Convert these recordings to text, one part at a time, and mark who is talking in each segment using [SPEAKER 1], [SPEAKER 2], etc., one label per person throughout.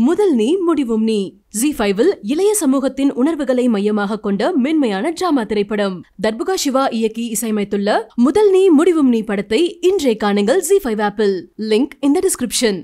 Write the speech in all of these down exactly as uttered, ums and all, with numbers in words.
[SPEAKER 1] முதல் நீ முடிவும் நீ ஜீ ஃபைவ் இல் இளைய சமூகத்தின் உணர்வுகளை மையமாக கொண்ட மென்மையான டிராமா திரைப்படம். தர்புகா சிவா இயக்கி இசையமைத்துள்ள முதல் நீ முடிவும் நீ படத்தை இன்றைய காணுங்கள் ஜீ ஃபைவ் ஆப்பில். Link in the description.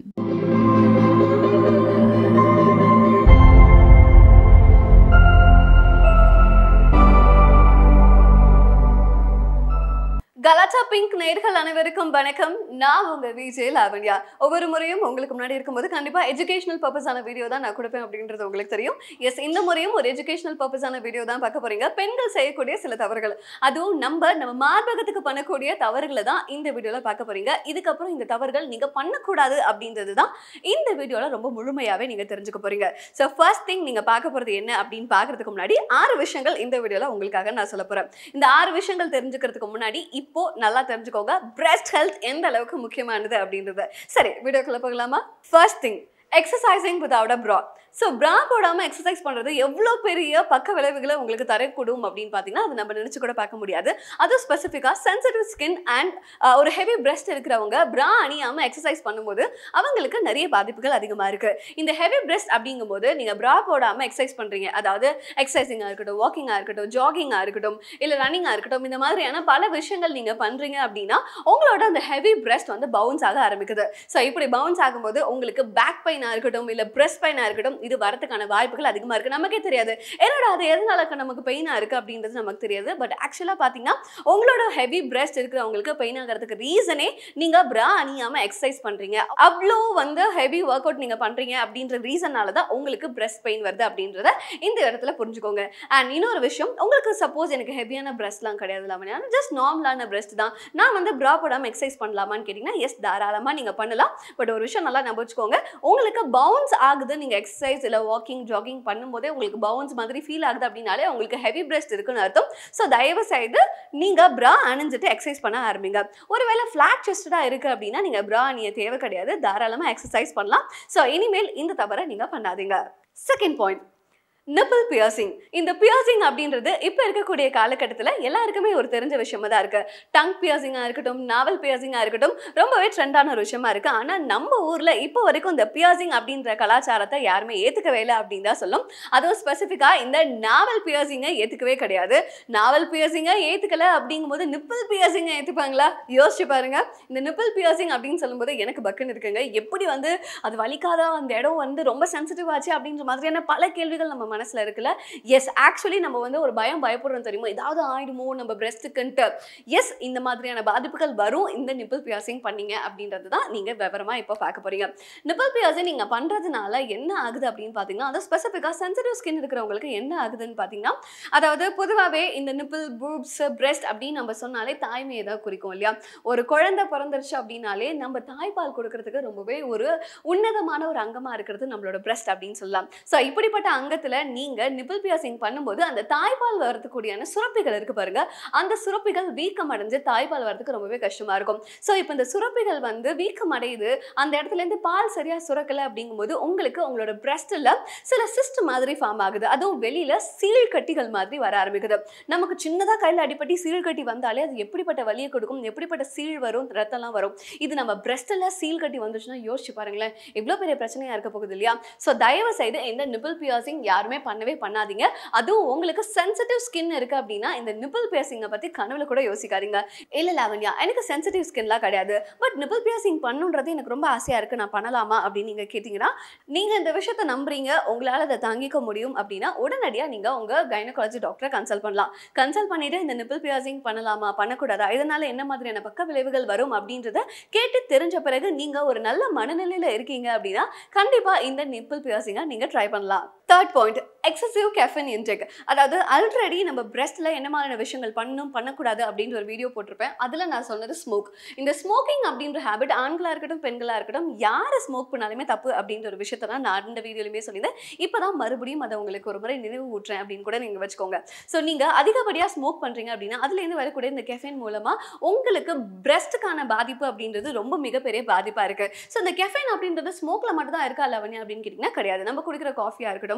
[SPEAKER 2] Galatta Pink நேயர்கள் அனைவருக்கும் வணக்கம். நான் உங்க விஜய் லாவண்யா. ஒவ்வொரு முறையும் உங்களுக்கு முன்னாடி இருக்கும்போது கண்டிப்பா எஜுகேஷனல் பர்பஸான வீடியோ தான் நான் கொடுப்பேன் அப்படின்றது உங்களுக்கு தெரியும். எஸ், இந்த முறையும் ஒரு எஜுகேஷனல் பர்பஸான வீடியோ தான் பார்க்க போறீங்க. பெண்கள் செய்யக்கூடிய சில தவறுகள், அதுவும் நம்ம நம்ம மார்பகத்துக்கு பண்ணக்கூடிய தவறுகளை தான் இந்த வீடியோல பார்க்க போறீங்க. இதுக்கப்புறம் இந்த தவறுகள் நீங்க பண்ணக்கூடாது அப்படின்றது தான் இந்த வீடியோல ரொம்ப முழுமையாவே நீங்க தெரிஞ்சுக்க போறீங்க. ஸோ ஃபர்ஸ்ட் திங் நீங்க பார்க்க போறது என்ன அப்படின்னு பார்க்கறதுக்கு முன்னாடி ஆறு விஷயங்கள் இந்த வீடியோல உங்களுக்காக நான் சொல்ல போறேன். இந்த ஆறு விஷயங்கள் தெரிஞ்சுக்கிறதுக்கு முன்னாடி இப்போ நல்லா தெரிஞ்சுக்கோங்க பிரஸ்ட் ஹெல்த் எந்த அளவுக்கு முக்கியமானது அப்படின்றது. சரி, வீடியோக்குள்ள போகலாமா? First thing, exercising without a bra. So bra போடாமல் எக்ஸசைஸ் பண்ணுறது எவ்வளோ பெரிய பக்க விளைவுகளை உங்களுக்கு தரக்கூடும் அப்படின்னு பார்த்தீங்கன்னா அது நம்ம நினச்சி கூட பார்க்க முடியாது. அதுவும் ஸ்பெசிஃபிக்காக சென்சிட்டிவ் ஸ்கின் அண்ட் ஒரு ஹெவி பிரெஸ்ட் இருக்கிறவங்க ப்ரா அணியாமல் எக்ஸசைஸ் பண்ணும்போது அவங்களுக்கு நிறைய பாதிப்புகள் அதிகமாக இருக்குது. இந்த ஹெவி பிரெஸ்ட் அப்படிங்கும்போது நீங்கள் ப்ரா போடாமல் எக்ஸசைஸ் பண்ணுறீங்க, அதாவது எக்ஸசைசிங்காக இருக்கட்டும், வாக்கிங்காக இருக்கட்டும், ஜாகிங்காக இருக்கட்டும், இல்லை ரன்னிங்காக இருக்கட்டும், இந்த மாதிரியான பல விஷயங்கள் நீங்கள் பண்ணுறீங்க அப்படின்னா உங்களோட அந்த ஹெவி பிரெஸ்ட் வந்து பவுன்ஸ் ஆக ஆரம்பிக்குது. ஸோ இப்படி பவுன்ஸ் ஆகும்போது உங்களுக்கு பேக் பெயினாக இருக்கட்டும், இல்லை பிரெஸ்ட் பெயினாக இருக்கட்டும், இது வரதுக்கான வாய்ப்புகள் அதிகமா இருக்கு. நமக்கே தெரியாது என்னடா அது எதனால நமக்கு பெயினா இருக்கு அப்படின்றது நமக்கு தெரியாது. பட் ஆக்சுவலா பாத்தீங்கன்னா உங்களோட ஹெவி பிரெஸ்ட் இருக்கிறவங்களுக்கு பெயின் ஆகிறதுக்கு ரீசனே நீங்க பிரா அணியாம எக்ஸசைஸ் பண்றீங்க, அவ்வளோ வந்து ஹெவி ஒர்க் அவுட் நீங்க பண்றீங்க அப்படின்ற ரீசனால தான் உங்களுக்கு பிரெஸ்ட் பெயின் வருது அப்படின்றத இந்த இடத்துல புரிஞ்சுக்கோங்க. அண்ட் இன்னொரு விஷயம், உங்களுக்கு சப்போஸ் எனக்கு ஹெவியான பிரெஸ்ட்லாம் கிடையாது, ஜஸ்ட் நார்மலான பிரெஸ்ட் தான், நான் வந்து பிரா போடாம எக்ஸசைஸ் பண்ணலாமான்னு கேட்டீங்கன்னா எஸ், தாராளமா நீங்க பண்ணலாம். பட் ஒரு விஷயம் நல்லா ஞாபகம் வச்சுக்கோங்க, உங்களுக்கு பவுன்ஸ் ஆகுது நீங்க எக்ஸசைஸ் இல்ல வாக்கிங் ஜாகிங் பண்ணும்போதே உங்களுக்கு பவுன்ஸ் மாதிரி ஃபீல் ஆகுது அப்படின்னாலே உங்களுக்கு ஹெவி பிரெஸ்ட் இருக்குன்னு அர்த்தம். ஸோ தயவு செய்து நீங்க பிரா அணிஞ்சிட்டு எக்ஸசைஸ் பண்ண ஆரம்பிங்க. ஒருவேளை ஃபிளாட் செஸ்டடா இருக்கு அப்படின்னா நீங்க பிரா அணிய தேவை கிடையாது, தாராளமா எக்ஸசைஸ் பண்ணலாம். ஸோ இனிமேல் இந்த தவறை நீங்க பண்ணாதீங்க. Second point, nipple piercing. இந்த பியர்சிங் அப்படின்றது இப்போ இருக்கக்கூடிய காலகட்டத்தில் எல்லாருக்குமே ஒரு தெரிஞ்ச விஷயமா தான் இருக்கு. டங் பியர்சிங்காக இருக்கட்டும், நாவல் பியர்சிங்காக இருக்கட்டும், ரொம்பவே ட்ரெண்டான ஒரு விஷயமா இருக்கு. ஆனால் நம்ம ஊரில் இப்போ வரைக்கும் இந்த பியர்சிங் அப்படின்ற கலாச்சாரத்தை யாருமே ஏற்றுக்கவே இல்லை அப்படின்னு தான் சொல்லும். அதுவும் ஸ்பெசிஃபிக்காக இந்த நாவல் பியர்சிங்கை ஏற்றுக்கவே கிடையாது. நாவல் பியர்சிங்கை ஏற்றுக்கல அப்படிங்கும்போது நிப்பிள் பியர்சிங்கை ஏற்றுப்பாங்களா? யோசிச்சு பாருங்க. இந்த நிப்பிள் பியர்சிங் அப்படின்னு சொல்லும்போது எனக்கு பக்குன்னு இருக்குங்க. எப்படி வந்து அது வலிக்காத, அந்த இடம் வந்து ரொம்ப சென்சிட்டிவ் ஆச்சு அப்படின்ற மாதிரியான பல கேள்விகள் நம்ம மனசுல இருக்குல்ல. எஸ், ஆக்சுவலி நம்ம வந்து ஒரு பயம் பயப்படுறோம் தெரியுமா, ஏதாவது ஆயிடுமோ நம்ம பிரெஸ்ட்டுக்குன்ட்டு. எஸ், இந்த மாதிரியான பாதிப்புகள் வரும் இந்த நிப்பிள் பியர்சிங் பண்ணீங்க அப்படின்றது தான் நீங்க விவரமா இப்போ பார்க்க போறீங்க. நிப்பிள் பியர்சிங் நீங்க பண்றதுனால என்ன ஆகுது அப்படின்னு பாத்தீங்கன்னா, அது ஸ்பெசிஃபிக்கா சென்சிட்டிவ் ஸ்கின் இருக்கிறவங்களுக்கு என்ன ஆகுதுன்னு பாத்தீங்கன்னா, அதாவது பொதுவாகவே இந்த நிப்பிள், பூப்ஸ், பிரெஸ்ட் அப்படின்னு நம்ம சொன்னாலே தாய்மையை தான் குறிக்கும் இல்லையா. ஒரு குழந்தை பிறந்துருச்சு அப்படின்னாலே நம்ம தாய்ப்பால் கொடுக்கறதுக்கு ரொம்பவே ஒரு உன்னதமான ஒரு அங்கமா இருக்கிறது நம்மளோட பிரெஸ்ட் அப்படின்னு சொல்லலாம். ஸோ இப்படிப்பட்ட அங்கத்துல நீங்க நிப்பிள் பியர்சிங் பண்ணும்போது அந்த தாய்ப்பால் வரதுக்கூடியான சுரப்பிகள் இருக்கு பாருங்க, அந்த சுரப்பிகள் வீக்கம் அடைஞ்சு தாய்ப்பால் வரதுக்கு ரொம்பவே கஷ்டமா இருக்கும். ஸோ இப்போ இந்த சுரப்பிகள் வந்து வீக்கம் அடையுது, அந்த இடத்துல இருந்து பால் சரியா சுரக்கல அப்படிங்கும்போது உங்களுக்கு உங்களோட பிரெஸ்ட்ல சில சிஸ்ட் மாதிரி ஃபார்ம் ஆகுது. அதுவும் வெளியில சீழ் கட்டிகள் மாதிரி வர ஆரம்பிக்குது. நமக்கு சின்னதா கையில அடிப்பட்டி சீழ் கட்டி வந்தாலே அது எப்படிப்பட்ட வலியை கொடுக்கும், எப்படிப்பட்ட சீழ் வரும், ரத்தம்லாம் வரும். இது நம்ம பிரெஸ்ட்ல சீழ் கட்டி வந்துச்சுன்னா யோசிச்சு பாருங்களேன், எவ்வளவு பெரிய பிரச்சனையா இருக்க போகுது இல்லையா. ஸோ தயவு செய்து இந்த நிப்பிள் பியர்சிங் யாருமே பண்ணவே பண்ணாதீங்க. அதுவும் உங்களுக்கு சென்சிட்டிவ் ஸ்கின் இருக்கு அப்படின்னா இந்த நிப்பிள் பியர்சிங்கை பத்தி கனவுல கூட யோசிக்காதீங்க. இல்ல லாவண்யா, எனக்கு சென்சிட்டிவ் ஸ்கின்லாம் கிடையாது, பட் நிப்பிள் பியர்சிங் பண்ணுன்றது எனக்கு ரொம்ப ஆசையா இருக்கு, நான் பண்ணலாமா அப்படின்னு நீங்க கேட்டீங்கன்னா, நீங்க இந்த விஷயத்தை நம்புறீங்க, உங்களால அதை தாங்கிக்க முடியும் அப்படின்னா உடனடியா நீங்க உங்க கைனகாலஜி டாக்டரை கன்சல்ட் பண்ணலாம். கன்சல்ட் பண்ணிட்டு இந்த நிப்பிள் பியர்சிங் பண்ணலாமா பண்ணக்கூடாதா, இதனால என்ன மாதிரியான பக்க விளைவுகள் வரும் அப்படின்றத கேட்டு தெரிஞ்ச பிறகு நீங்க ஒரு நல்ல மனநிலையில இருக்கீங்க அப்படின்னா கண்டிப்பா இந்த நிப்பிள் பியர்சிங்கை நீங்க ட்ரை பண்ணலாம். Third point, excessive caffeine intake. அதாவது ஆல்ரெடி நம்ம பிரெஸ்ட்ல என்ன மாதிரியான விஷயங்கள் பண்ணணும் பண்ணக்கூடாது அப்படின்ற ஒரு வீடியோ போட்டிருப்பேன். அதில் நான் சொன்னது ஸ்மோக். இந்த ஸ்மோக்கிங் அப்படின்ற ஹேபிட் ஆண்களாக இருக்கட்டும் பெண்களாக இருக்கட்டும் யார் ஸ்மோக் பண்ணாலுமே தப்பு அப்படின்ற ஒரு விஷயத்த தான் நான் இந்த வீடியோலையுமே சொல்லியிருந்தேன். இப்போ தான் மறுபடியும் அதை உங்களுக்கு ஒரு முறை நினைவு ஊட்டுறேன் அப்படின்னு கூட நீங்கள் வச்சுக்கோங்க. ஸோ நீங்கள் அதிகப்படியாக ஸ்மோக் பண்ணுறீங்க அப்படின்னா அதுலேருந்து வரக்கூடிய இந்த கெஃபைன் மூலமாக உங்களுக்கு பிரெஸ்ட்டுக்கான பாதிப்பு அப்படின்றது ரொம்ப மிகப்பெரிய பாதிப்பாக இருக்குது. ஸோ இந்த கெஃபைன் அப்படின்றது ஸ்மோக்கில் மட்டும் தான் இருக்கா லவண்யா அப்படின்னு கேட்டிங்கன்னா கிடையாது. நம்ம குடிக்கிற காஃபியாக இருக்கட்டும், இல்லை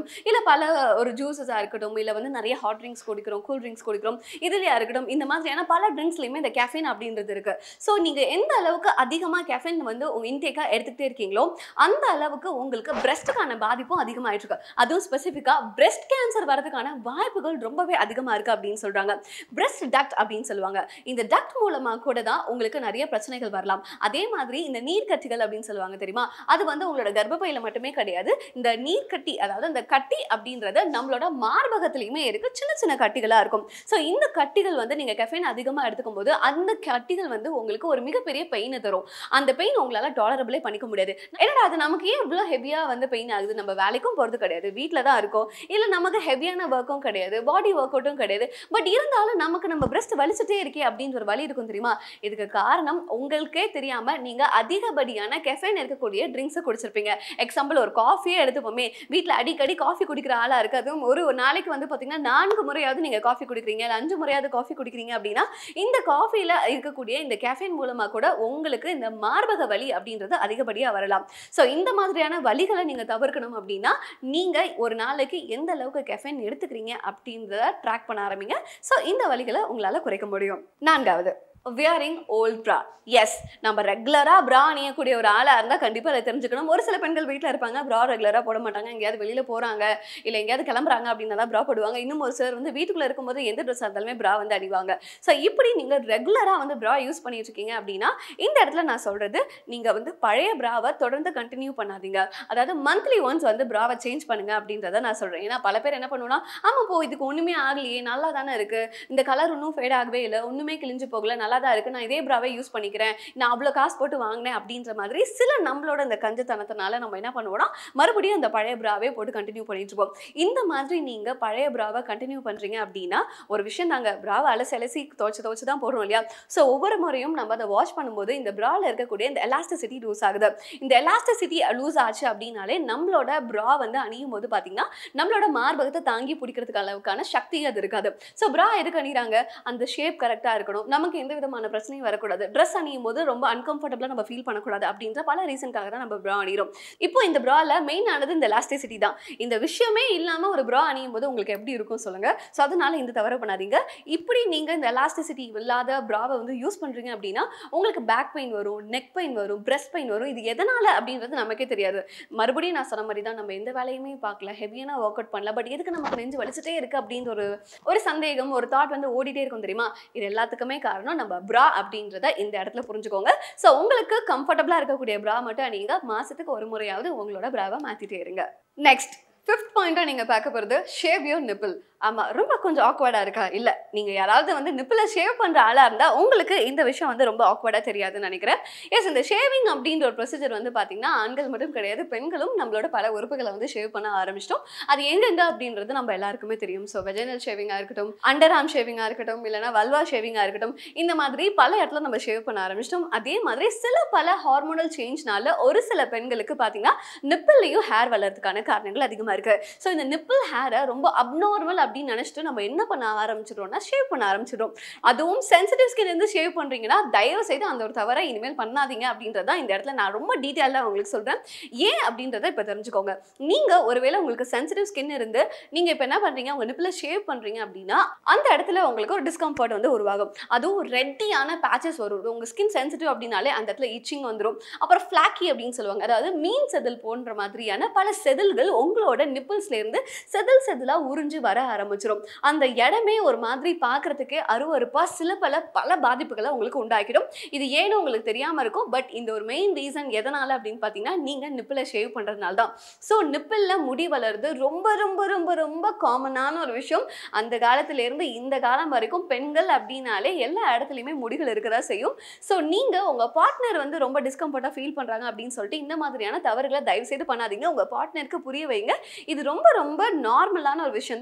[SPEAKER 2] பல ஒரு ஜூஸஸா இருக்கட்டும் இல்ல வந்து நிறைய ஹாட் ட்ரிங்க்ஸ் குடிக்கிறோம் கூல் ட்ரிங்க்ஸ் குடிக்கிறோம் இதுலயா இருக்கட்டும் இந்த மாதிரியான பல ட்ரிங்க்ஸ்லயுமே இந்த கெஃபைன் அப்படின்றது இருக்கு சோ நீங்க எந்த அளவுக்கு அதிகமா கெஃபைன் வந்து உங்க இன்டேக்கா எடுத்துக்கிட்டே இருக்கீங்களோ அந்த அளவுக்கு உங்களுக்கு பிரஸ்ட்கான பாதிப்பும் அதிகமாயிட்டு இருக்கு அதுவும் ஸ்பெசிஃபிக்கா பிரஸ்ட் கேன்சர் வரதுக்கான வாய்ப்புகள் ரொம்பவே அதிகமா இருக்கு அப்படின்னு சொல்றாங்க பிரஸ்ட் டக்ட் அப்படின்னு சொல்லுவாங்க இந்த டக்ட் மூலமா கூட தான் உங்களுக்கு நிறைய பிரச்சனைகள் வரலாம் அதே மாதிரி இந்த நீர்க்கட்டிகள் அப்படின்னு சொல்லுவாங்க தெரியுமா அது வந்து உங்களோட கர்ப்பப்பையில மட்டுமே கிடையாது இந்த நீர்க்கட்டி அதாவது இந்த கட்டி அப்படின்றது நம்மளோட மார்பகத்திலயுமே இருக்கு சின்ன சின்ன கட்டிகளா இருக்கும் சோ இந்த கட்டிகள் வந்து நீங்க கெஃபைன் அதிகமா எடுத்துக்கும் போது அந்த கட்டிகள் வந்து உங்களுக்கு ஒரு மிகப்பெரிய பெயினை தரும் அந்த பெயின் உங்களால டாலரபிளே பண்ணிக்க முடியாது என்னடா அது நமக்கு ஏன் இவ்வளவு ஹெவியா வந்து பெயின் ஆகுது நம்ம வேலைக்கும் போறது கிடையாது வீட்டில தான் இருக்கோம் இல்ல நமக்கு ஹெவியான ஒர்க்கும் கிடையாது பாடி ஒர்க் அவுட்டும் கிடையாது பட் இருந்தாலும் நமக்கு நம்ம பிரஸ்ட் வலிச்சுட்டே இருக்கே அப்படின்ற ஒரு வலி இருக்கும் தெரியுமா இதுக்கு காரணம் உங்களுக்கே தெரியாம நீங்க அதிகப்படியான கெஃபைன் இருக்கக்கூடிய ட்ரிங்க்ஸ் குடிச்சிருப்பீங்க எக்ஸாம்பிள் ஒரு காஃபியே எடுத்துப்போமே வீட்டில் அடிக்கடி காஃபி குடிக்கிற ஆளா இருக்கு அதுவும் ஒரு நாளைக்கு வந்து பாத்தீங்கன்னா நான்கு முறையாவது நீங்க காஃபி குடிக்கிறீங்க அஞ்சு முறையாவது காஃபி குடிக்கிறீங்க அப்படின்னா இந்த காஃபில இருக்கக்கூடிய இந்த கெஃபைன் மூலமா கூட உங்களுக்கு இந்த மார்பக வலி அப்படின்றது அதிகப்படியா வரலாம் சோ இந்த மாதிரியான வலிகளை நீங்க தவிர்க்கணும் அப்படின்னா நீங்க ஒரு நாளைக்கு எந்த அளவுக்கு கெஃபைன் எடுத்துக்கிறீங்க அப்படின்றத ட்ராக் பண்ண ஆரம்பிங்க சோ இந்த வலிகளை உங்களால குறைக்க முடியும் நான்காவது wearing old bra எஸ் நம்ம ரெகுலரா bra அணியக்கூடிய ஒரு ஆளா இருந்தா கண்டிப்பா அதை தெரிஞ்சுக்கணும் ஒரு சில பெண்கள் வீட்டில் இருப்பாங்க bra ரெகுலரா போட மாட்டாங்க எங்கேயாவது வெளியில போறாங்க இல்ல எங்கேயாவது கிளம்புறாங்க அப்படின்னா தான் bra போடுவாங்க இன்னும் ஒரு சிலர் வந்து வீட்டுக்குள்ள இருக்கும்போது எந்த ட்ரெஸ் இருந்தாலுமே bra வந்து அணிவாங்க ஸோ இப்படி நீங்க ரெகுலரா வந்து bra யூஸ் பண்ணிட்டு இருக்கீங்க அப்படின்னா இந்த இடத்துல நான் சொல்றது நீங்க வந்து பழைய bra-வை தொடர்ந்து கண்டினியூ பண்ணாதீங்க அதாவது மந்த்லி ஒன்ஸ் வந்து bra-வை சேஞ்ச் பண்ணுங்க அப்படின்றத நான் சொல்றேன் ஏன்னா பல பேர் என்ன பண்ணுவோம்னா ஆமா போ இதுக்கு ஒண்ணுமே ஆகலையே நல்லா தானே இருக்கு இந்த கலர் ஒன்றும் ஃபேட் ஆகவே இல்லை ஒண்ணுமே கிழிஞ்சு போகல நல்லா தான் இருக்கு நான் இதே bra-வை யூஸ் பண்ணிக்கிறேன் நான் அவ்வளவு காசு போட்டு வாங்கினேன் அப்படின்ற மாதிரி சில நம்மளோட இந்த கஞ்சத்தனத்தினால நம்ம என்ன பண்ணுவோம்னா மறுபடியும் அந்த பழைய bra-வை போட்டு கண்டினியூ பண்ணிட்டு இருப்போம் இந்த மாதிரி நீங்க பழைய bra-வை கண்டினியூ பண்றீங்க அப்படின்னா ஒரு விஷயம் நாங்க bra-வை அலசி அலசி துவைச்சு துவைச்சு தான் போடுறோம் இல்லையா ஸோ ஒவ்வொரு முறையும் நம்ம அதை வாஷ் பண்ணும்போது இந்த bra-ல இருக்கக்கூடிய இந்த எலாஸ்டிசிட்டி லூஸ் ஆகுது இந்த எலாஸ்டிசிட்டி லூஸ் ஆச்சு அப்படின்னாலே நம்மளோட bra வந்து அணியும் போது பாத்தீங்கன்னா நம்மளோட மார்பகத்தை தாங்கி பிடிக்கிறதுக்கு அளவுக்கான சக்தி அது இருக்காது ஸோ bra எதுக்கு அணிறாங்க அந்த ஷேப் கரெக்டா இருக்கணும் நமக்கு எந்த விதமான பிரச்சனையும் வரக்கூடாது ட்ரெஸ் அணியும் போது ரொம்ப அன்கம்ஃபர்டபுளா நம்ம ஃபீல் பண்ணக்கூடாது அப்படின்ற பல ரீசன்காக தான் நம்ம bra அணிகிறோம் இப்போ இந்த bra-ல மெயின் ஆனது இந்த எலாஸ்டிசிட்டி தான் இந்த விஷயமே இல்லாம ஒரு bra அணியும் போது உங்களுக்கு எப்படி இருக்கும் சொல்லுங்க ஸோ அதனால இந்த தவறு பண்ணாதீங்க இப்படி நீங்க இந்த எலாஸ்டிசிட்டி இல்லாத bra-வை வந்து யூஸ் பண்றீங்க அப்படின்னா உங்களுக்கு பேக் பெயின் வரும் நெக் பெயின் வரும் பிரஸ்ட் பெயின் வரும் இது எதனால அப்படின்றது நமக்கே தெரியாது மறுபடியும் நான் சொன்ன மாதிரி தான் நம்ம எந்த வேலையுமே பார்க்கல ஹெவியான ஒர்க் அவுட் பண்ணல பட் எதுக்கு நமக்கு நெஞ்சு வலிச்சுட்டே இருக்கு அப்படின்ற ஒரு ஒரு சந்தேகம் ஒரு தாட் வந்து ஓடிட்டே இருக்கும் தெரியுமா இது எல்லாத்துக்குமே காரணம் நம்ம bra அப்படின்றத இந்த இடத்துல புரிஞ்சுக்கோங்க ஸோ உங்களுக்கு கம்ஃபர்டபுளா இருக்கக்கூடிய bra மட்டும் நீங்க மாசத்துக்கு ஒரு முறையாவது உங்களோட bra-வை மாத்திட்டே இருங்க நெக்ஸ்ட் ஃபிஃப்த் பாயிண்டா நீங்க பார்க்க போறது ஷேவ் யுவர் நிப்பிள் ஆமா ரொம்ப கொஞ்சம் ஆக்வர்டா இருக்கா இல்ல நீங்க யாராவது வந்து நிப்பிள ஷேவ் பண்ற ஆளா இருந்தா உங்களுக்கு இந்த விஷயம் வந்து ரொம்ப ஆக்வர்டா தெரியாதுன்னு நினைக்கிறேன் எஸ் இந்த ஷேவிங் அப்படின்ற ஒரு ப்ரொசீஜர் வந்து பாத்தீங்கன்னா ஆண்கள் மட்டும் கிடையாது பெண்களும் நம்மளோட பல உறுப்புகளை வந்து ஷேவ் பண்ண ஆரம்பிச்சிட்டோம் அது எங்கெங்க அப்படின்றது நம்ம எல்லாருக்குமே தெரியும் ஸோ வெஜைனல் ஷேவிங்கா இருக்கட்டும் அண்டர் ஆர்ம் ஷேவிங்கா இருக்கட்டும் இல்லைன்னா வல்வா ஷேவிங்கா இருக்கட்டும் இந்த மாதிரி பல இடத்துல நம்ம ஷேவ் பண்ண ஆரம்பிச்சிட்டோம் அதே மாதிரி சில பல ஹார்மோனல் சேஞ்ச்னால ஒரு சில பெண்களுக்கு பாத்தீங்கன்னா நிப்பிள்லையும் ஹேர் வளர்றதுக்கான காரணங்கள் அதிகமா இருக்கு ஸோ இந்த நிப்பிள் ஹேரை ரொம்ப அப்நார்மல் அப்படின்னு நினைச்சிட்டு நம்ம என்ன பண்ண ஆரம்பிச்சிடுறோம்னா ஷேவ் பண்ண ஆரம்பிச்சிடும் அதுவும் சென்சிட்டிவ் ஸ்கின் இருந்து ஷேவ் பண்றீங்கன்னா தயவு செய்து அந்த ஒரு தவறை இனிமேல் பண்ணாதீங்க அப்படின்றத இந்த இடத்துல நான் ரொம்ப டீட்டெயிலாக உங்களுக்கு சொல்றேன் ஏன் அப்படின்றத இப்போ தெரிஞ்சுக்கோங்க நீங்க ஒருவேளை உங்களுக்கு சென்சிட்டிவ் ஸ்கின் இருந்து நீங்க இப்போ என்ன பண்றீங்க உங்க நிப்பிள ஷேவ் பண்றீங்க அப்படின்னா அந்த இடத்துல உங்களுக்கு ஒரு டிஸ்கம்ஃபர்ட் வந்து உருவாகும் அதுவும் ரெட்டியான பேச்சஸ் வரும் உங்க ஸ்கின் சென்சிட்டிவ் அப்படின்னாலே அந்த இடத்துல இச்சிங் வந்துடும் அப்புறம் ஃபிளாக்கி அப்படின்னு சொல்லுவாங்க அதாவது மீன் செதில் போன்ற மாதிரியான பல செதில்கள் உங்களோட நிப்பிள்ஸ்ல இருந்து செதில் செதிலா உறிஞ்சு வர ஆரம்பிச்சிடும் அந்த இடமே ஒரு மாதிரி பார்க்கறதுக்கு அருவருப்பா சில பல பல பாதிப்புகளை உங்களுக்கு உண்டாக்கிடும் இது ஏன்னு உங்களுக்கு தெரியாம இருக்கும் பட் இந்த ஒரு மெயின் ரீசன் எதனால அப்படின்னு பாத்தீங்கன்னா நீங்க நிப்பிள ஷேவ் பண்றதுனால தான் ஸோ நிப்பிள்ல முடி வளருது ரொம்ப ரொம்ப ரொம்ப ரொம்ப காமனான ஒரு விஷயம் அந்த காலத்துல இருந்து இந்த காலம் வரைக்கும் பெண்கள் அப்படின்னாலே எல்லா இடத்துலயுமே முடிகள் இருக்கதா செய்யும் ஸோ நீங்க உங்க பார்ட்னர் வந்து ரொம்ப டிஸ்கம்ஃபர்ட்டா ஃபீல் பண்றாங்க அப்படின்னு சொல்லிட்டு இந்த மாதிரியான தவறுகளை தயவு செய்து பண்ணாதீங்க உங்க பார்ட்னருக்கு புரிய வைங்க இது ரொம்ப ரொம்ப நார்மலான ஒரு விஷயம் தான் அப்நார்மல்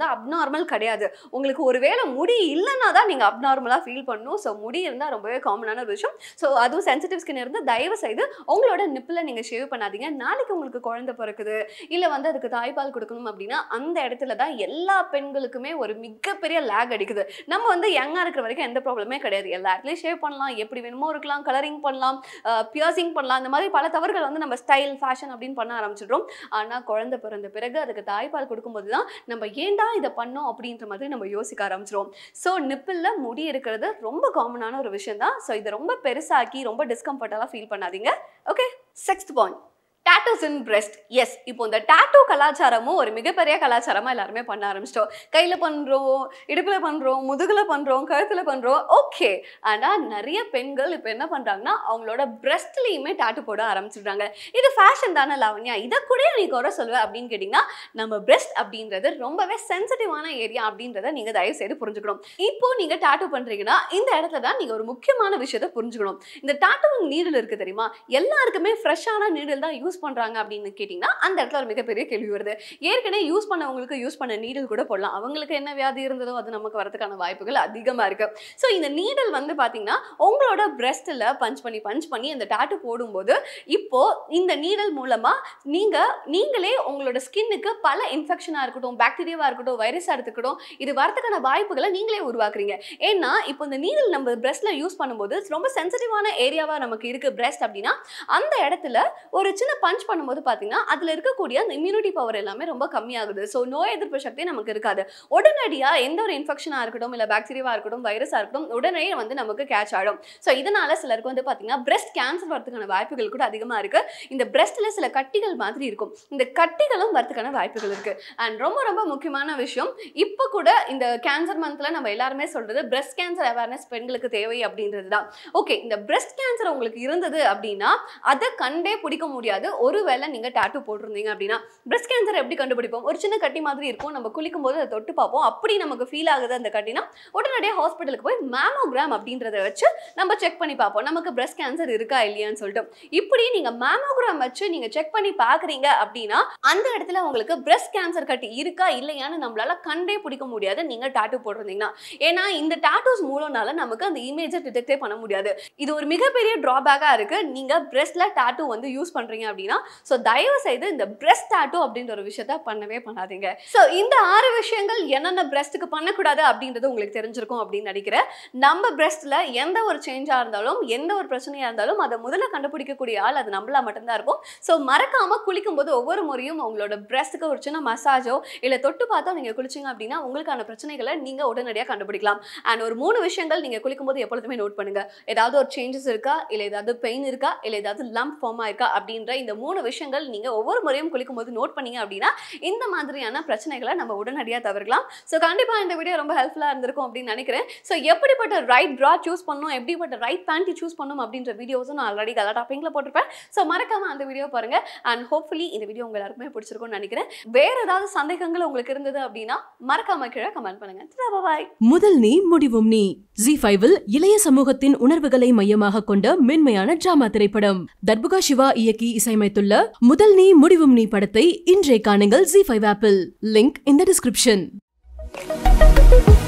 [SPEAKER 2] அப்நார்மல் கிடையாது. உங்களுக்கு ஒருவேளை முடி இல்லைன்னா தான் நீங்க அப்நார்மலா ஃபீல் பண்ணணும். ஸோ முடி இருந்தால் ரொம்பவே காமனான ஒரு விஷயம். ஸோ அதுவும் சென்சிட்டிவ் ஸ்கின் இருந்து தயவு செய்து உங்களோட நிப்பில் நீங்க ஷேவ் பண்ணாதீங்க. நாளைக்கு உங்களுக்கு குழந்தை பிறக்குது இல்லை வந்து அதுக்கு தாய்ப்பால் கொடுக்கணும் அப்படின்னா அந்த இடத்துல தான் எல்லா பெண்களுக்குமே ஒரு மிகப்பெரிய லேக் அடிக்குது. நம்ம வந்து யங்கா இருக்கிற வரைக்கும் எந்த ப்ராப்ளமே கிடையாது. எல்லா இடத்துலையும் ஷேவ் பண்ணலாம், எப்படி வேணுமோ இருக்கலாம், கலரிங் பண்ணலாம், பியர்சிங் பண்ணலாம். இந்த மாதிரி பல தவறுகள் வந்து நம்ம ஸ்டைல் ஃபேஷன் அப்படின்னு பண்ண ஆரம்பிச்சிடுறோம். ஆனால் குழந்தை பிறந்த பிறகு அதுக்கு தாய்ப்பால் கொடுக்கும்போது தான் நம்ம ஏன்டா இதை பண்ணோம் அப்படின்ற மாதிரி நம்ம யோசிக்க ஆரம்பிச்சிடுவோம். ஸோ நிப்பில் முடி இருக்கிறது ரொம்ப காமனான ஒரு விஷயம் தான். ஸோ இதை ரொம்ப பெருசாக்கி ரொம்ப டிஸ்கம்ஃபர்டெல்லாம் ஃபீல் பண்ணாதீங்க. Okay, sixth point, tattoos in breast. Yes, இப்போ இந்த டாட்டூ கலாச்சாரமும் ஒரு மிகப்பெரிய கலாச்சாரமாக எல்லாருமே பண்ண ஆரம்பிச்சிட்டோம். கையில் பண்ணுறோம், இடுப்பில் பண்ணுறோம், முதுகில் பண்ணுறோம், கழுத்தில் பண்ணுறோம். ஓகே, ஆனால் நிறைய பெண்கள் இப்போ என்ன பண்ணுறாங்கன்னா அவங்களோட பிரெஸ்ட்லேயுமே டாட்டூ போட ஆரம்பிச்சிடுறாங்க. இது ஃபேஷன் தானே லாவண்யா, இதை கூட நீ குறை சொல்லுவேன் அப்படின்னு கேட்டிங்கன்னா நம்ம பிரெஸ்ட் அப்படின்றது ரொம்பவே சென்சிட்டிவான ஏரியா அப்படின்றத நீங்கள் தயவு செய்து புரிஞ்சுக்கணும். இப்போ நீங்கள் டாட்டூ பண்ணுறீங்கன்னா இந்த இடத்துல தான் நீங்கள் ஒரு முக்கியமான விஷயத்தை புரிஞ்சுக்கணும். இந்த டாட்டூவிங் நீடில் இருக்குது தெரியுமா, எல்லாருக்குமே ஃப்ரெஷ்ஷான நீடில் தான் யூஸ் பண்றாங்க அப்படின்னு கேட்டீங்கன்னா அந்த இடத்துல ஒரு மிகப்பெரிய கேள்வி வருது. ஏற்கனவே யூஸ் பண்ணவங்களுக்கு யூஸ் பண்ண நீடில் கூட போடலாம். அவங்களுக்கு என்ன வியாதி இருந்ததோ அது நமக்கு வரதுக்கான வாய்ப்புகள் அதிகமா இருக்கு. ஸோ இந்த நீடில் வந்து பாத்தீங்கன்னா உங்களோட பிரெஸ்ட்ல பஞ்ச் பண்ணி பஞ்ச் பண்ணி இந்த டாட்டூ போடும்போது இப்போ இந்த நீடில் மூலமா நீங்க நீங்களே உங்களோட ஸ்கின்னுக்கு பல இன்ஃபெக்ஷனா இருக்கட்டும், பாக்டீரியாவா இருக்கட்டும், வைரஸா இருக்கட்டும், இது வரதுக்கான வாய்ப்புகளை நீங்களே உருவாக்குறீங்க. ஏன்னா இப்போ இந்த நீடில் நம்ம பிரெஸ்ட்ல யூஸ் பண்ணும்போது ரொம்ப சென்சிட்டிவான ஏரியாவா நமக்கு இருக்கு பிரெஸ்ட் அப்படின்னா அந்த இடத்துல ஒரு சின்ன பஞ்ச் பண்ணும்போது பாத்தீங்கன்னா அதுல இருக்கக்கூடிய அந்த இம்யூனிட்டி பவர் எல்லாமே ரொம்ப கம்மியாகுது. ஸோ நோய் எதிர்ப்பு சக்தி நமக்கு இருக்காது. உடனடியா எந்த ஒரு இன்ஃபெக்ஷனா இருக்கட்டும், இல்ல பாக்டீரியாவா இருக்கட்டும், வைரஸா இருக்கட்டும், உடனே வந்து நமக்கு கேட்ச் ஆகும். ஸோ இதனால சிலருக்கு வந்து பாத்தீங்கன்னா பிரெஸ்ட் கேன்சர் வரதுக்கான வாய்ப்புகள் கூட அதிகமா இருக்கு. இந்த பிரெஸ்ட்ல சில கட்டிகள் மாதிரி இருக்கும், இந்த கட்டிகளும் வரதுக்கான வாய்ப்புகள் இருக்கு. அண்ட் ரொம்ப ரொம்ப முக்கியமான விஷயம், இப்போ கூட இந்த கேன்சர் மந்த்ல நம்ம எல்லாருமே சொல்றது பிரெஸ்ட் கேன்சர் அவேர்னஸ் பெண்களுக்கு தேவை அப்படின்றது தான். ஓகே, இந்த பிரெஸ்ட் கேன்சர் உங்களுக்கு இருந்தது அப்படின்னா அதை கண்டே பிடிக்க முடியாது. ஒருவேளை நீங்க டாட்டூ போட்டிருந்தீங்க அப்படின்னா பிரெஸ்ட் கேன்சர் எப்படி கண்டுபிடிப்போம்? ஒரு சின்ன கட்டி மாதிரி இருக்கும், நம்ம குளிக்கும் போது அதை தொட்டு பார்ப்போம். அப்படி நமக்கு ஃபீல் ஆகுது அந்த கட்டினா உடனடியாக ஹாஸ்பிட்டலுக்கு போய் மேமோகிராம் அப்படின்றத வச்சு நம்ம செக் பண்ணி பார்ப்போம் நமக்கு பிரெஸ்ட் கேன்சர் இருக்கா இல்லையான்னு சொல்லிட்டு. இப்படி நீங்க மேமோகிராம் வச்சு நீங்க செக் பண்ணி பாக்குறீங்க அப்படின்னா அந்த இடத்துல உங்களுக்கு பிரெஸ்ட் கேன்சர் கட்டி இருக்கா இல்லையான்னு நம்மளால கண்டே பிடிக்க முடியாது நீங்க டாட்டூ போட்டிருந்தீங்கன்னா. ஏன்னா இந்த டாட்டூஸ் மூலம்னால நமக்கு அந்த இமேஜை டிடெக்டே பண்ண முடியாது. இது ஒரு மிகப்பெரிய டிராபேக்கா இருக்கு நீங்க பிரெஸ்ட்ல டாட்டூ வந்து யூஸ் பண்றீங்க அப்படின்னா. சோ தயவு செய்து இந்த பிரெஸ்ட் டாட்டூ அப்படின்ற ஒரு விஷயத்த பண்ணவே பண்ணாதீங்க. சோ இந்த ஆறு விஷயங்கள் என்னென்ன பிரெஸ்ட்க்கு பண்ணக்கூடாது அப்படின்றது உங்களுக்கு தெரிஞ்சிருக்கும் அப்படின்னு நினைக்கிறேன். நம்ம பிரெஸ்ட்ல எந்த ஒரு சேஞ்சா இருந்தாலும் எந்த ஒரு பிரச்சனையா இருந்தாலும் அதை முதல்ல கண்டுபிடிக்கக்கூடிய ஆள் அது நம்மளா மட்டும்தான் இருக்கும். சோ மறக்காம குளிக்கும் போது ஒவ்வொரு முறையும் உங்களோட பிரெஸ்ட்க்கு ஒரு சின்ன மசாஜோ இல்ல தொட்டு பார்த்தோ நீங்க குளிச்சீங்க அப்படின்னா உங்களுக்கான பிரச்சனைகளை நீங்க உடனடியாக கண்டுபிடிக்கலாம். அண்ட் ஒரு மூணு விஷயங்கள் நீங்க குளிக்கும் போது எப்பொழுதுமே நோட் பண்ணுங்க. ஏதாவது ஒரு சேஞ்சஸ் இருக்கா, இல்ல ஏதாவது பெயின் இருக்கா, இல்ல ஏதாவது லம்ப் ஃபார்ம் ஆயிருக்கா அப்படின்ற இந்த மூணு விஷயங்கள் நீங்க ஒவ்வொரு முறையும் குளிக்கும் போது நோட் பண்ணீங்க அப்படின்னா இந்த மாதிரியான பிரச்சனைகளை நம்ம உடனடியாக தவிர்க்கலாம். ஸோ கண்டிப்பா இந்த வீடியோ ரொம்ப ஹெல்ப்ஃபுல்லா இருந்திருக்கும் அப்படின்னு நினைக்கிறேன். ஸோ எப்படிப்பட்ட ரைட் ட்ரா சூஸ் பண்ணணும், எப்படிப்பட்ட ரைட் பேண்ட் சூஸ் பண்ணணும் அப்படின்ற வீடியோஸும் நான் ஆல்ரெடி கலாட்டா பிங்க்ல போட்டிருப்பேன். ஸோ மறக்காம அந்த வீடியோ பாருங்க. அண்ட் ஹோப்ஃபுல்லி இந்த வீடியோ உங்க எல்லாருக்குமே பிடிச்சிருக்கும்னு நினைக்கிறேன். வேற ஏதாவது சந்தேகங்கள் உங்களுக்கு இருந்தது அப்படின்னா மறக்காம கீழே கமெண்ட் பண்ணுங்க. பாய்.
[SPEAKER 1] முதல் நீ முடிவும் நீ ஜி ஃபைவில் இளைய சமூகத்தின் உணர்வுகளை மையமாக கொண்ட மென்மையான டிராமா திரைப்படம். தர்புகா சிவா இயக்கி இசையமைத்துள்ள முதல் நீ முடிவும் நீ படத்தை இன்றைய காணுங்கள் ஜி ஃபைவ் ஆப்பில். Link in the description.